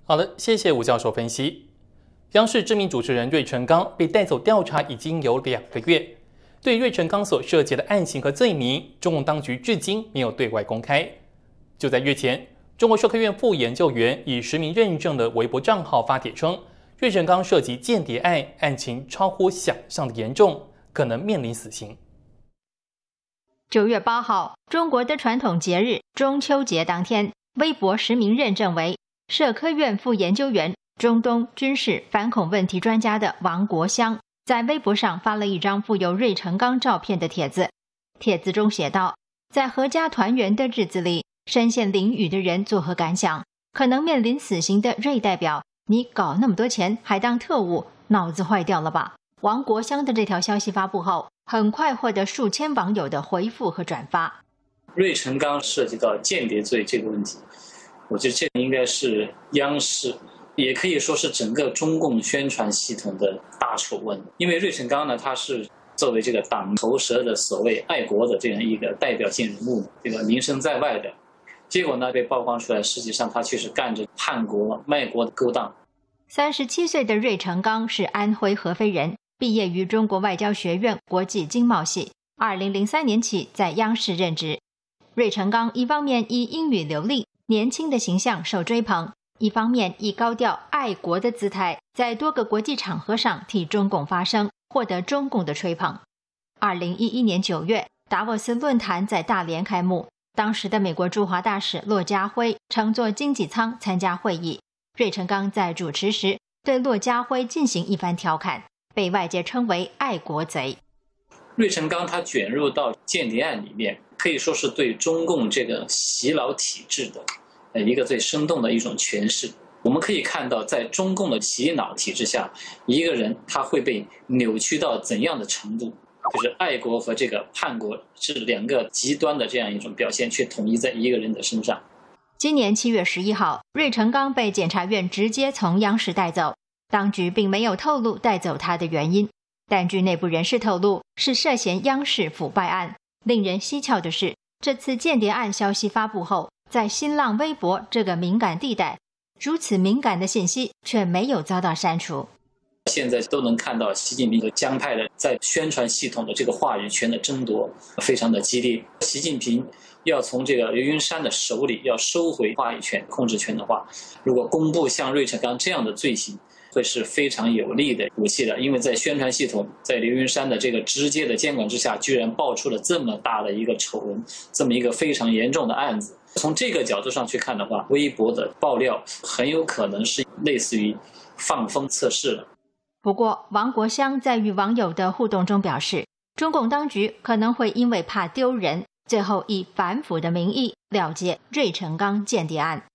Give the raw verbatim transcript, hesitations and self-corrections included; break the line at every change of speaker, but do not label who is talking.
好了，谢谢吴教授分析。央视知名主持人芮成钢被带走调查已经有两个月，对芮成钢所涉及的案情和罪名，中共当局至今没有对外公开。就在日前，中国社科院副研究员以实名认证的微博账号发帖称，芮成钢涉及间谍案，案情超乎想象的严重，可能面临死刑。
九月八号，中国的传统节日中秋节当天，微博实名认证为社科院副研究员、中东军事反恐问题专家的王国香，在微博上发了一张附有芮成钢照片的帖子。帖子中写道：在阖家团圆的日子里，身陷囹圄的人作何感想？可能面临死刑的芮代表，你搞那么多钱还当特务，脑子坏掉了吧？王国香的这条消息发布后，很快获得数千网友的回复和转发。
芮成钢涉及到间谍罪这个问题，我觉得这应该是央视，也可以说是整个中共宣传系统的大丑闻。因为芮成钢呢，他是作为这个党头蛇的所谓爱国的这样一个代表性人物，这个名声在外的，结果呢被曝光出来，实际上他却是干着叛国卖国的勾当。
三十七岁的芮成钢是安徽合肥人，毕业于中国外交学院国际经贸系，二零零三年起在央视任职。芮成钢一方面以英语流利、年轻的形象受追捧，一方面以高调爱国的姿态，在多个国际场合上替中共发声，获得中共的吹捧。二零一一年九月，达沃斯论坛在大连开幕，当时的美国驻华大使骆家辉乘坐经济舱参加会议。芮成钢在主持时对骆家辉进行一番调侃，被外界称为爱国贼。
芮成钢他卷入到间谍案里面，可以说是对中共这个洗脑体制的呃一个最生动的一种诠释。我们可以看到，在中共的洗脑体制下，一个人他会被扭曲到怎样的程度，就是爱国和这个叛国是两个极端的这样一种表现，却统一在一个人的身上。
今年七月十一号，芮成钢被检察院直接从央视带走，当局并没有透露带走他的原因，但据内部人士透露，是涉嫌央视腐败案。令人蹊跷的是，这次间谍案消息发布后，在新浪微博这个敏感地带，如此敏感的信息却没有遭到删除。
现在都能看到习近平和江派的在宣传系统的这个话语权的争夺非常的激烈。习近平要从这个刘云山的手里要收回话语权、控制权的话，如果公布像芮成钢这样的罪行，会是非常有力的武器的。因为在宣传系统在刘云山的这个直接的监管之下，居然爆出了这么大的一个丑闻，这么一个非常严重的案子。从这个角度上去看的话，微博的爆料很有可能是类似于放风测试了。
不过，王国香在与网友的互动中表示，中共当局可能会因为怕丢人，最后以反腐的名义了结芮成钢间谍案。